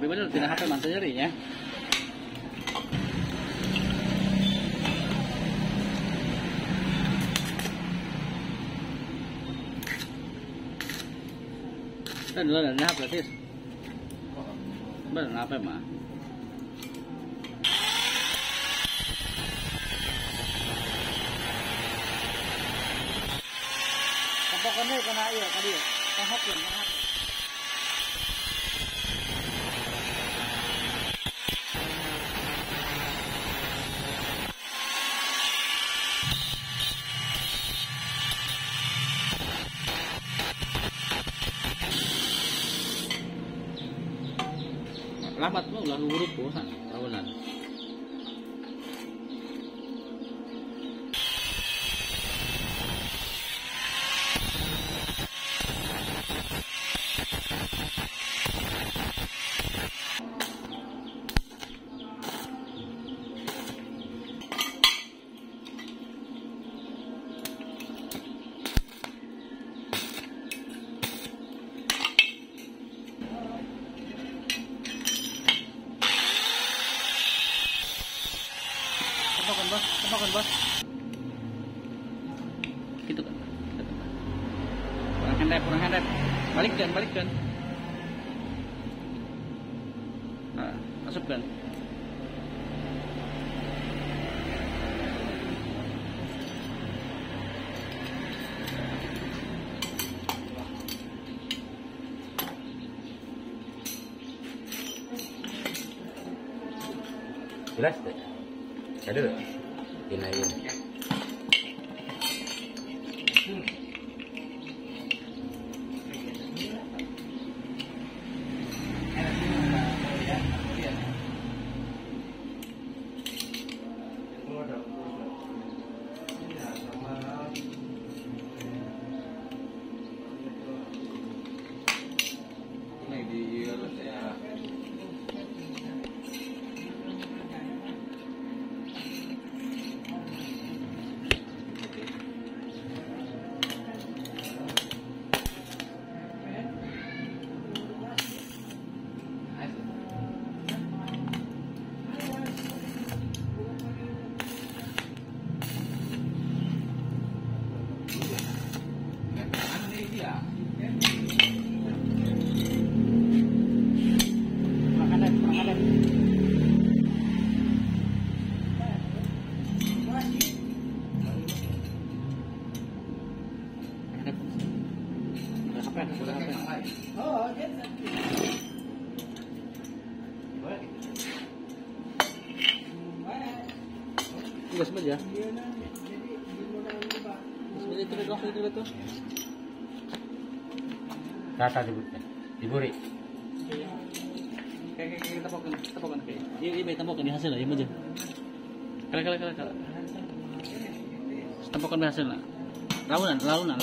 Tapi benar tidak HP mantan jarinya. Dan dulu ada HP tis. Benar HP mah. Pokoknya kena iya tadi. Tahap yang tahap. Lambat mo ulah huruf po sa tawanan. Tepokan bos. Gitu kan. Kurang handap. Balikkan. Nah, masukkan. Jelas deh. Ada tak? Kinain. Tugas saja. Itu betul. Kata disebutnya. Diburi. Kayak tapokan kayak. Ini tapokan di hasil lah, ya aja. Kala. Tapokan di hasil lah. Lalunan.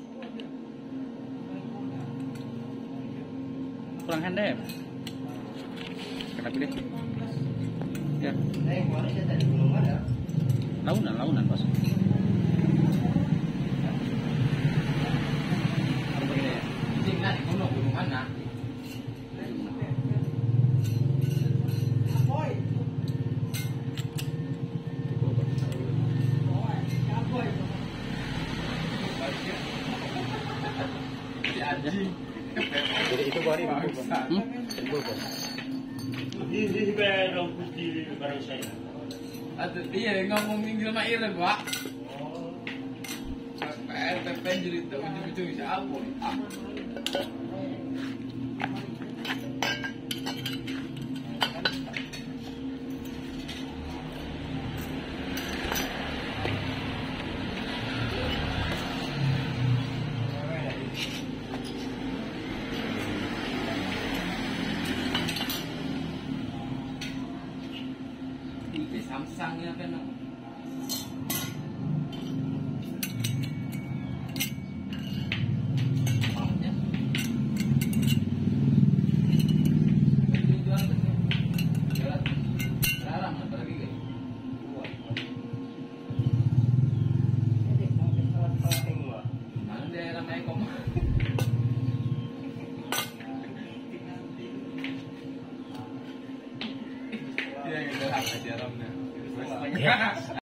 Kurang handap. Kenapa deh? Ya. Launan bos. Jadi itu baru Ini barang putih barang saya. Aduh, dia ngomong minggir sama Iren, Pak. PP jadi ujung-ujung siapa? Samsungnya kan. namanya.